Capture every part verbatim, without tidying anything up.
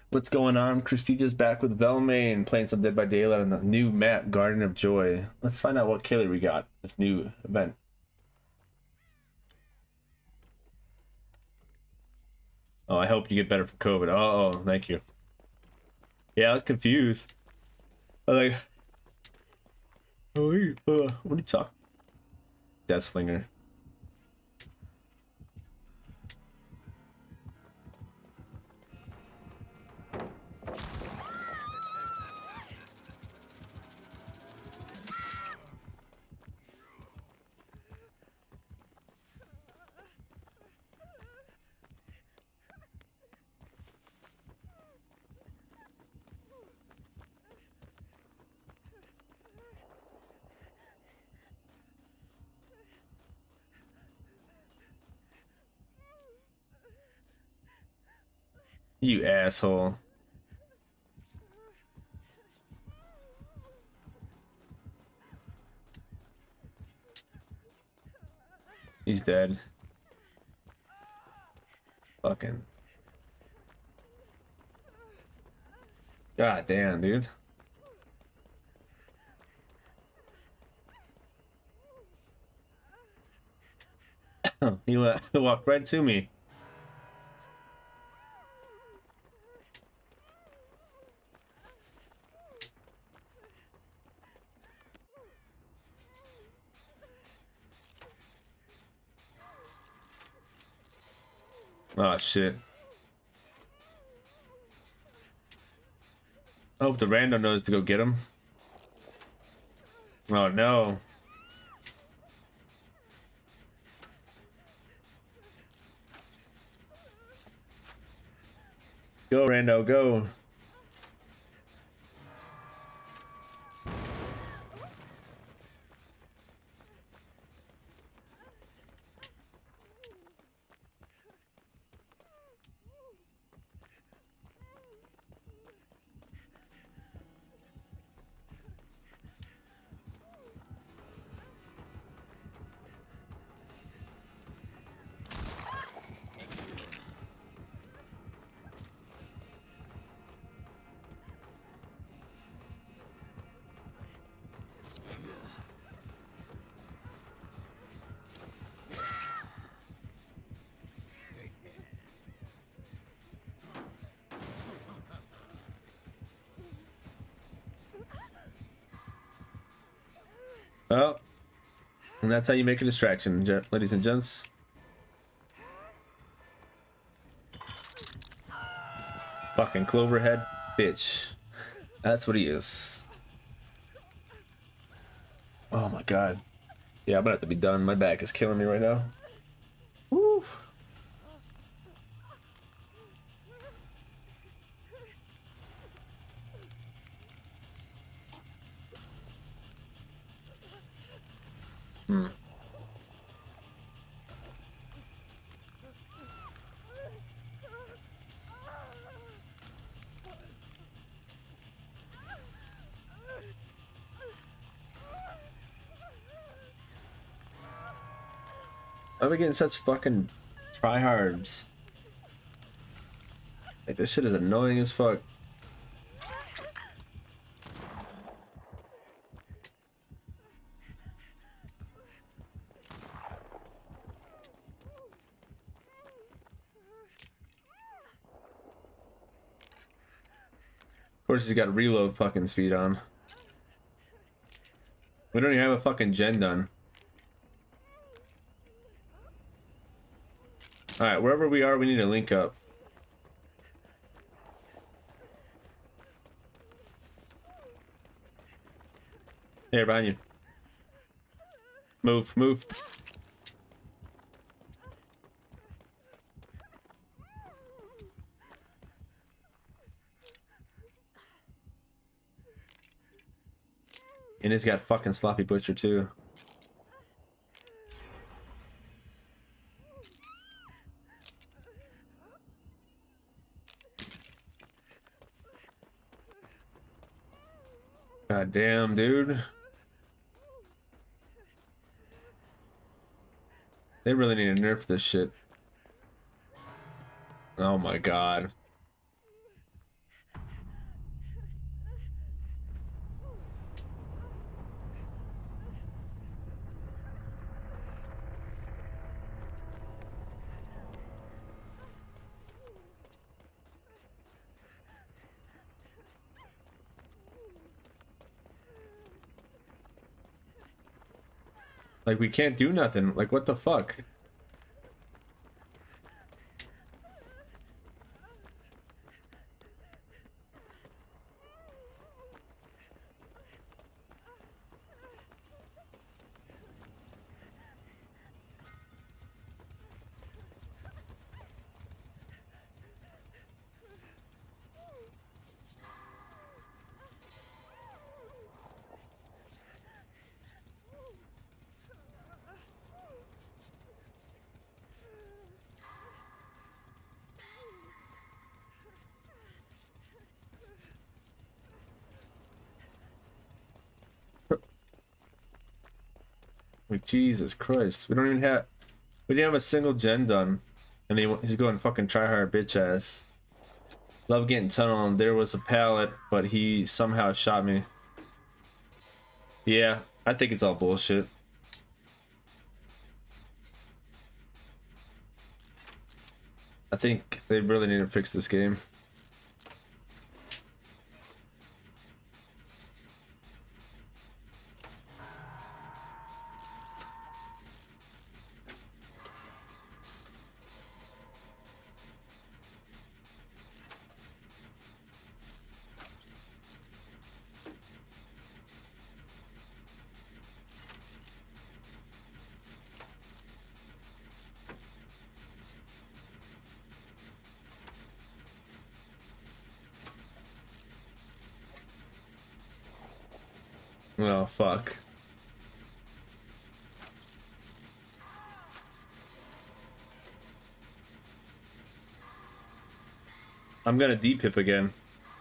What's going on? Christigious back with Velmain, playing some Dead by Daylight on the new map, Garden of Joy. Let's find out what killer we got, this new event. Oh, I hope you get better from COVID. Oh, thank you. Yeah, I was confused. I was like, oh, hey, uh, what are you talking? Deathslinger. You asshole. He's dead. Fucking. God damn, dude. He walked right to me. Oh shit. I hope the rando knows to go get him. Oh no. Go rando, go. Oh, and that's how you make a distraction, ladies and gents. Fucking Cloverhead bitch. That's what he is. Oh my god. Yeah, I'm gonna have to be done. My back is killing me right now. Woo. Hmm. Why are we getting such fucking tryhards? Like, this shit is annoying as fuck. Of course, he's got reload fucking speed on. We don't even have a fucking gen done. Alright, wherever we are, we need to link up. Here, behind you. Move, move. And he's got fucking Sloppy Butcher too. God damn, dude. They really need to nerf this shit. Oh my god. Like, we can't do nothing. Like, what the fuck? Like, Jesus Christ. We don't even have... We didn't have a single gen done. And he, he's going fucking try hard bitch ass. Love getting tunnel. There was a pallet, but he somehow shot me. Yeah, I think it's all bullshit. I think they really need to fix this game. Oh, fuck. I'm gonna D-pip again.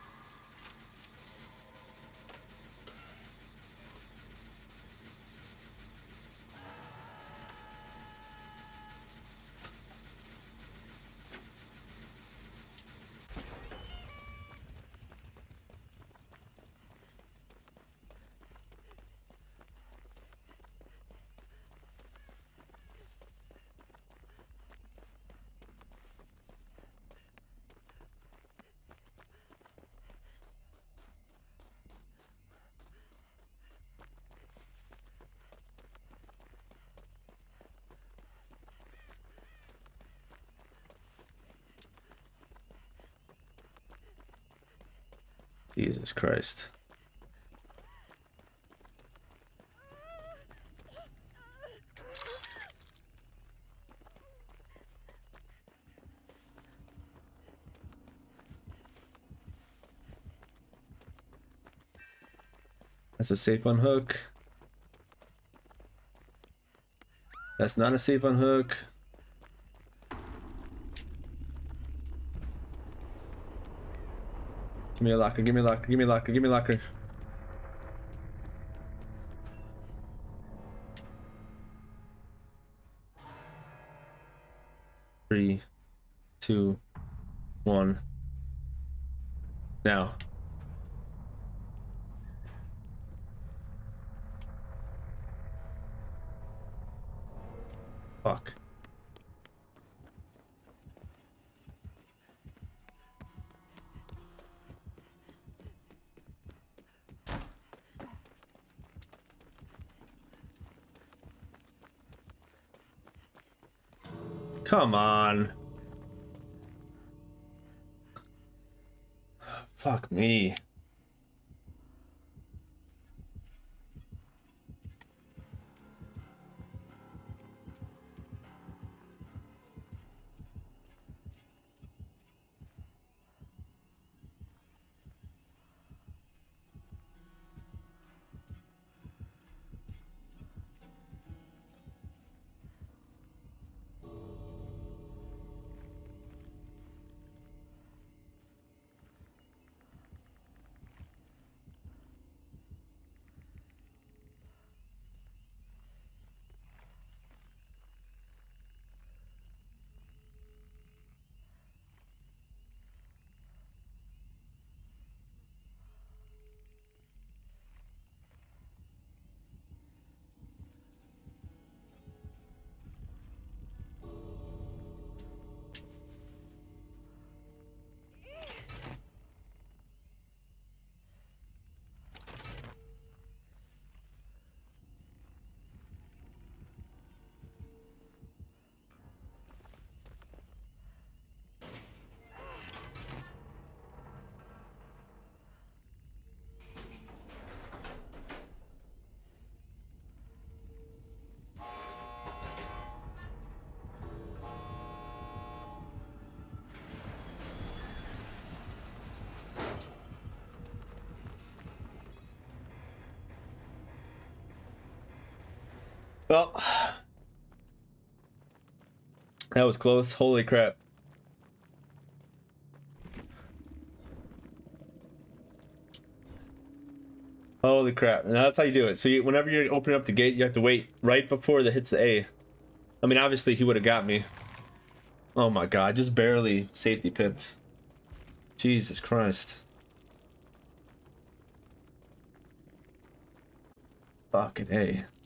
Jesus Christ. That's a safe unhook. That's not a safe unhook. Give me a locker, give me a locker, give me a locker, give me a locker. Three, two, one. Now. Fuck. Come on. Fuck me. Well, that was close. Holy crap. Holy crap. And that's how you do it. So you, whenever you're opening up the gate, you have to wait right before that hits the A. I mean, obviously he would have got me. Oh my god, just barely safety pits. Jesus Christ. Fucking A.